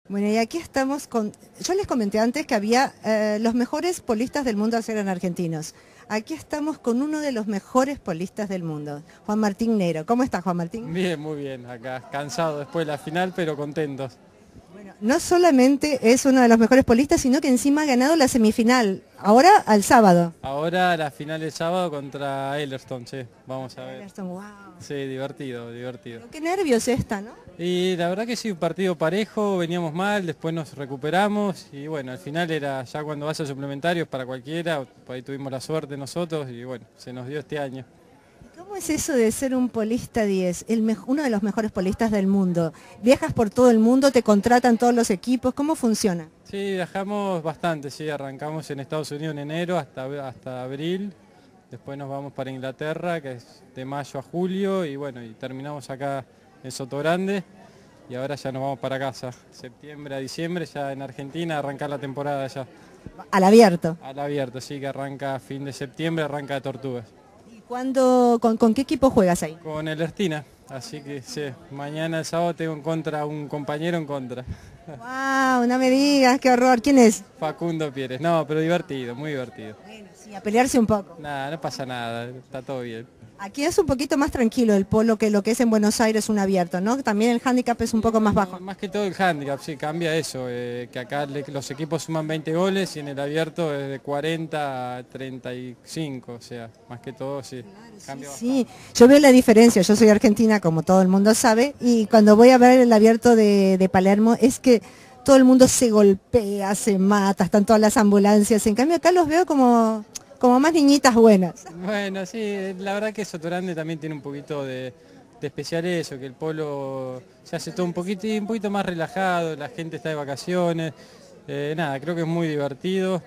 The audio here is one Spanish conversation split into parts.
Bueno, y aquí estamos con... Yo les comenté antes que había los mejores polistas del mundo eran argentinos. Aquí estamos con uno de los mejores polistas del mundo, Juan Martín Nero. ¿Cómo estás, Juan Martín? Bien, muy bien, acá cansado después de la final, pero contentos. Bueno, no solamente es uno de los mejores polistas, sino que encima ha ganado la semifinal, ahora al sábado. Ahora la final el sábado contra Ellerstone, sí, vamos a ver. Ellerstone, wow. Sí, divertido, divertido. Pero qué nervios esta, ¿no? Y la verdad que sí, un partido parejo, veníamos mal, después nos recuperamos y bueno, al final era ya cuando vas a suplementarios para cualquiera, por ahí tuvimos la suerte nosotros y bueno, se nos dio este año. ¿Cómo es eso de ser un polista 10, uno de los mejores polistas del mundo? Viajas por todo el mundo, te contratan todos los equipos, ¿cómo funciona? Sí, viajamos bastante, sí, arrancamos en Estados Unidos en enero hasta abril, después nos vamos para Inglaterra, que es de mayo a julio, y bueno, y terminamos acá en Sotogrande, y ahora ya nos vamos para casa, septiembre a diciembre, ya en Argentina, arrancar la temporada ya. Al abierto. Al abierto, sí, que arranca fin de septiembre, arranca de Tortugas. ¿Y con qué equipo juegas ahí? Con el Ertina, así que sí, mañana el sábado tengo en contra un compañero en contra. ¡Wow! No me digas, qué horror. ¿Quién es? Facundo Pérez, no, pero divertido, muy divertido. Bueno, sí, a pelearse un poco. Nada, no pasa nada, está todo bien. Aquí es un poquito más tranquilo el polo que lo que es en Buenos Aires un abierto, ¿no? También el handicap es un poco más bajo. Más que todo el handicap, sí, cambia eso, que acá los equipos suman 20 goles y en el abierto es de 40 a 35, o sea, más que todo sí, cambia bastante. Sí, yo veo la diferencia, yo soy argentina como todo el mundo sabe y cuando voy a ver el abierto de Palermo es que todo el mundo se golpea, se mata, están todas las ambulancias, en cambio acá los veo como más niñitas buenas. Bueno, sí, la verdad que Sotogrande también tiene un poquito de especial eso, que el polo se hace todo un poquito más relajado, la gente está de vacaciones, nada, creo que es muy divertido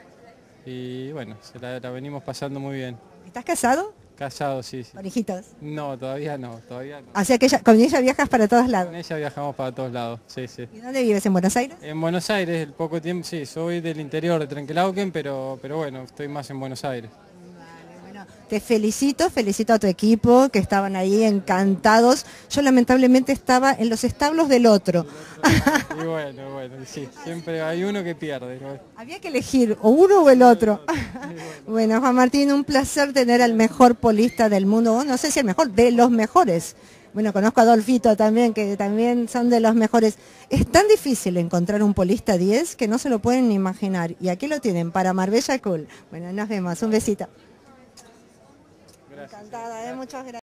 y bueno, la venimos pasando muy bien. ¿Estás casado? Casado, sí, sí. ¿Con hijitos? No, todavía no, todavía no. O sea que con ella viajas para todos Con lados. ella viajamos para todos lados, sí, sí. ¿Y dónde vives? ¿En Buenos Aires? En Buenos Aires, el poco tiempo, sí, soy del interior de Trenquelauquen, pero bueno, estoy más en Buenos Aires. Bueno, te felicito a tu equipo que estaban ahí encantados. Yo lamentablemente estaba en los establos del otro. Y bueno, sí, siempre hay uno que pierde, ¿no? Había que elegir o uno o el otro. Bueno, Juan Martín, un placer tener al mejor polista del mundo, no sé si el mejor, de los mejores. Bueno, conozco a Adolfito también, que también son de los mejores. Es tan difícil encontrar un polista 10 que no se lo pueden ni imaginar. Y aquí lo tienen, para Marbella Cool. Bueno, nos vemos, un besito. Gracias. Encantada, muchas gracias.